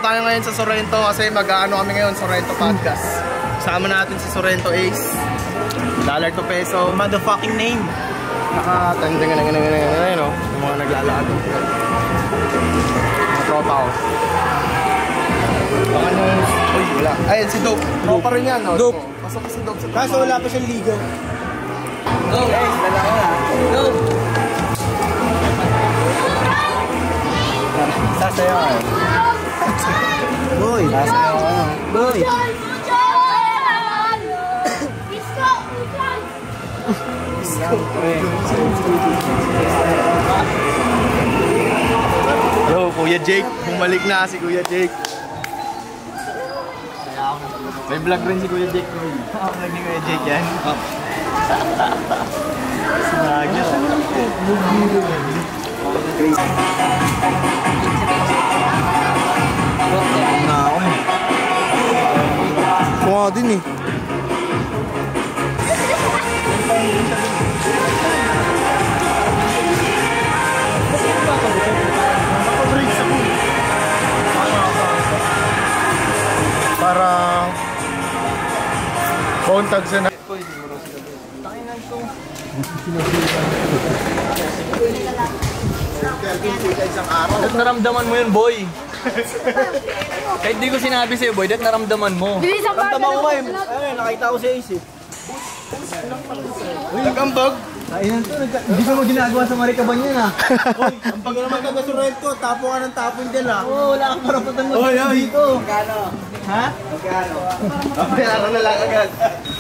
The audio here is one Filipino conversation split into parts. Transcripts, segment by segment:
tayo ngayon sa Sorrento kasi mag-aano kami ngayon, Sorrento Podcast. Kasama natin si Sorrento Ace. $1 to peso. Motherfucking name. Nakatandang no? Yung mga naglalakad. Mga tropa ko. Baka nung... Uy, wala. Ayun, si Dope. Tropa rin yan, no? Dope. Pasok ka si Dope sa tropa. Kaso wala pa siyang ligo. Dope. Ace, dala ko na. Dope. Sasayaw. Boy. Sasayaw. Boy. Yo, Kuya Jake. Bumalik na si Kuya Jake. May vlog rin si Kuya Jake. Vlog ni Kuya Jake yan. Sinagyo. Na ako eh. Mukha din eh. Para kontag sa na. Dapat naramdaman mo yun, boy. Kahit di ko sinabi sa'yo, boy, dapat naramdaman mo. Naramdaman ko eh. Ayun, nakita ko si Ace eh. Nagambag? Ayun, hindi ko mo ginagawa sa Marikaban yan ah. Uy, ang pag naman ka sa red ko, tapo ka ng tapon dyan ah. Oo, wala kang karapatan mo dito. Magkano? Ha? Magkano? Magkano na lang agad.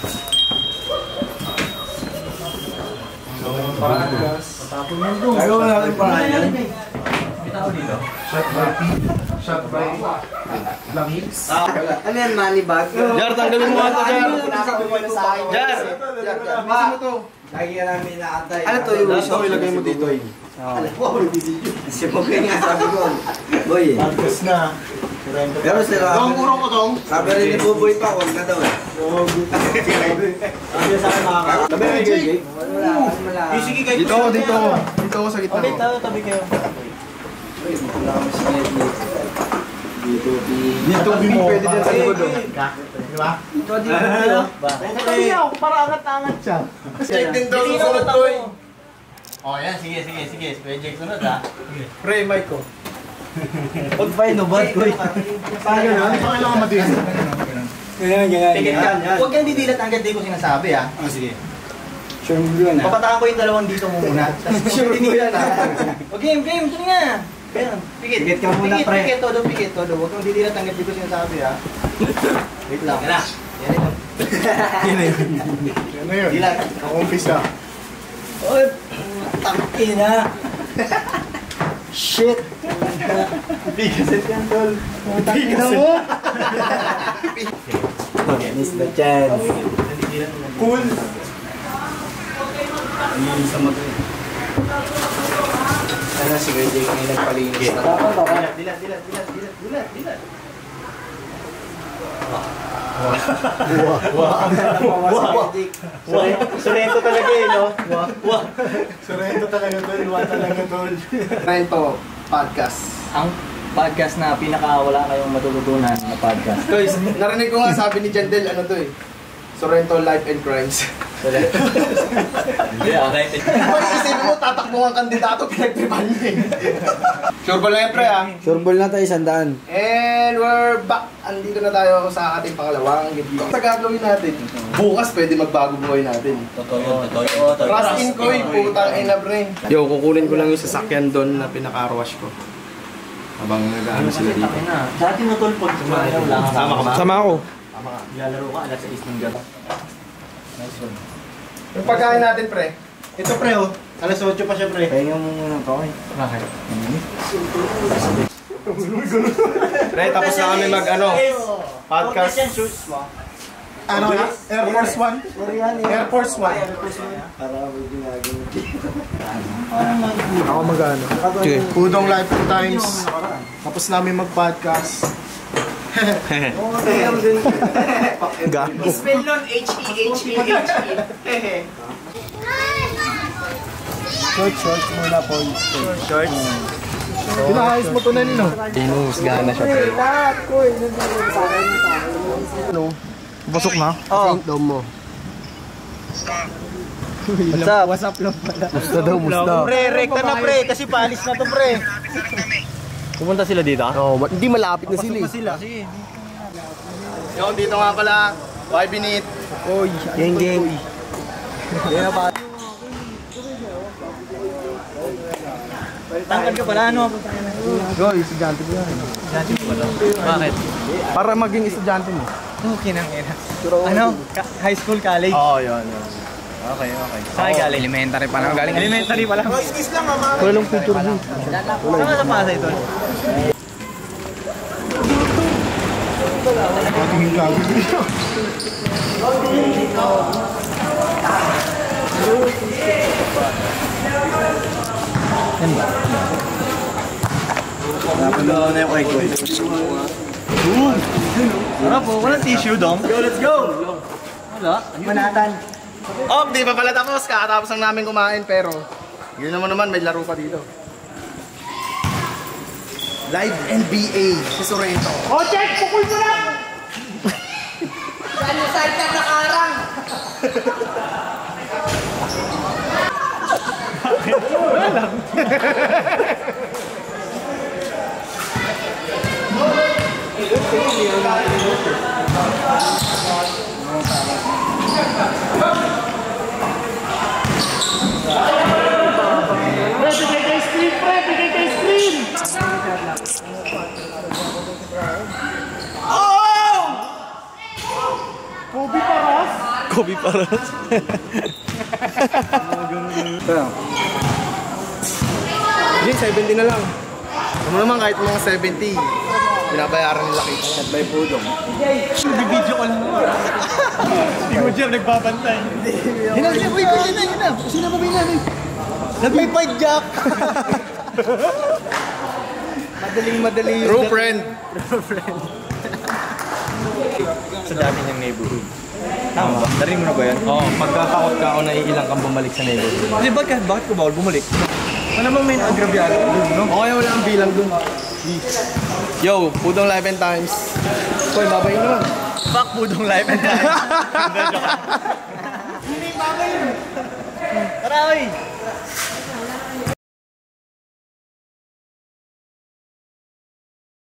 Tapon mo ito. Ayaw wala kang pangalan. Bitaw dito. Shot by Langix. Ano yan, money bag? Jar, tanggalin mo ito, Jar. Jar! Misa mo to. Lagi namin nakatay. Ano to yung wish? Ilagay mo dito eh. Alam ko, kasi mo kayo nga sabi ko. Boy, Marcos na. Pero sila... Dong, urong ko dong. Sabi rin ni Buboy pa, huwag na daw eh. Sabi sa akin makakakita. Sabi rin Jake? Wala. Dito ako, dito ako. Dito ako sa gitna. Okay, tabi kayo. Dito mo pwede dyan sa likod. Diba? Dito dito. Tabi ako, para angat-angat siya. Check din daw sa sunod ko eh. O yan, sige. Pwede Jake sunod ha. Pre, mic ko. Huwag pa yun, no? Bad ko eh. Paano na? Hindi pa kailangan matigas. Ganyan. Huwag kang didilat hanggang di ko sinasabi ha. Sige. Sure mo yun ha. Papatakan ko yung dalawang dito mo muna. Sure mo yun ha. O game, ito nga. Pikit ka muna pre. Pikit todo. Huwag kang didilat hanggang di ko sinasabi ha. Wait lang. Yan na. Yan na yun. Dilat. Ako-umpisa. Oy, tangki na. Shit. Bigaset yan, tol. Bigaset mo. Miss the chance. Cool. Isa mo ito. Sana si Kuya Jake may nagpalinis na. Dilat. Sorrento talaga eh, no? Sorrento talaga tol. Sorrento Podcast. Ang podcast na pinakawala kayong matututunan na podcast. Guys, narinig ko nga sabi ni Jandel, ano to eh? Sorrento Life and Crimes. Hindi, okay. Isipin mo, tatakbo ang kandidato, pinagtripan niya eh. Sureball na yan, pre ha? Sureball na tayo, 100. And we're back. Andito na tayo sa ating pangalawang video. Sa gagawin natin, bukas pwede magbago buhay natin. Totoo. Trust in ko eh, putang ina pre. Yo, kukunin ko lang yung sasakyan doon na pinaka-arwash ko. Habang nag-ano sila dito. Dati mo tol, pag sama ka ba? Sama ako. Lalaro ka, alas 6 ng gabi. Nice one. Yung pagkain natin, pre. Ito, pre, oh. Alas 8 pa siya, pre. Pahinga mo muna ito, okay? Bakit? Pre, tapos na kami mag-ano. Podcast. Ano na? Air Force One? Air Force One. Para ako ginagin. Ako mag-ano. Okay. Pudong Lifetimes. Tapos namin mag-podcast. Gago. Spell nun, H-E-H-E-H-E. Short muna po. Short. Pinahayos mo to na nino. Inuhusgahan na siya, pre. Ano? Pasok na? Oo. Dom mo. What's up? What's up lang pala? Musta daw, musta? Pre, rekta na pre, kasi paalis na to pre. Pumunta sila dito? Oo, hindi malapit na sila eh. Sila. Yung dito nga pala, bye Binit. Oy, Geng geng. Yan na pa. Tangkad ka pala, ano? Go, estudyante ko yan. Bakit? Para maging estudyante mo. Okay nang ina. Ano? High school, college? Oo, yun. Okay. Saan ka galing? Elementary pa lang. Galing Elementary pa lang. Wala lang picture mo. Saan ka sa Pasay ito? Tingin ka. Napagawa na yung kay Goy. Ano po? Walang tissue, Dom? Yo, let's go! Wala. Manatan. Oh, di pa pala tapos. Kakatapos lang namin kumain pero yun naman may laro pa dito. Live NBA si Sorrento. O, check! Pukul mo na! Saan yung side na nakarang? Pre, bigay kay screen, pre! Bigay kay screen! Kobe Paras? Kobe Paras. Hindi, 70 na lang. Ano naman kahit mga 70, binabayaran nila kayo. At by Pudong. Video ko lang. Hindi mo dyan nagbabantay. Hinali, uy, yun na. Sino ba binali? Nagpipad jack. Madaling-madali yun. True friend. Sa dami niyang neighborhood. Tama ba? Narinig mo na ba yan? Oo, pagkatakot ka o naiilang kang bumalik sa neighborhood. Kasi bakit ko bawal bumalik? Ano bang may agrabyado doon, no? Okay, wala ang bilang dun. Yo, Pudong Live and Times. Koy, babay naman. Fuck Pudong Live and Time. Tara, oy!